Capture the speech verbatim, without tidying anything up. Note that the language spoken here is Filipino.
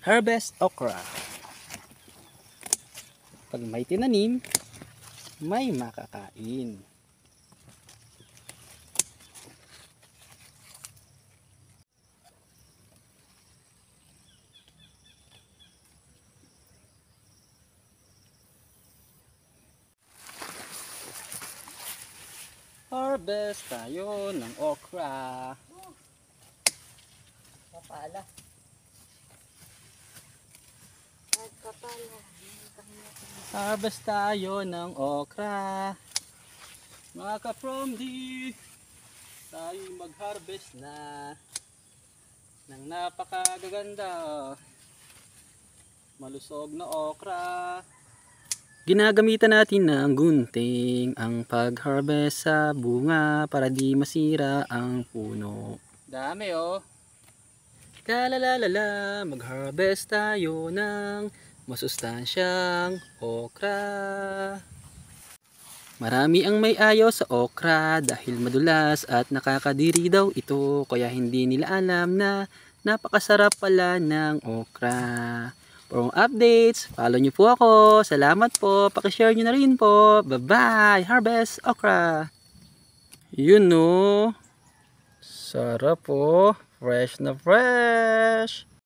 Harvest okra. Pag may tinanim, may makakain. Harvest tayo ng okra. Kapala. Kapala. Harvest tayo ng okra. Mga ka-from D, tayo mag-harvest na ng napakagaganda, malusog na okra. Ginagamitan natin ng gunting ang pag-harvest sa bunga para di masira ang puno. Dami oh. Kalalalala, mag-harvest tayo ng masustansyang okra. Marami ang may ayaw sa okra dahil madulas at nakakadiri daw ito, kaya hindi nila alam na napakasarap pala ng okra. For more updates, follow nyo po ako. Salamat po. Pakishare nyo na rin po. Bye-bye. Harvest okra. Yun no. Sarap po. Fresh na fresh.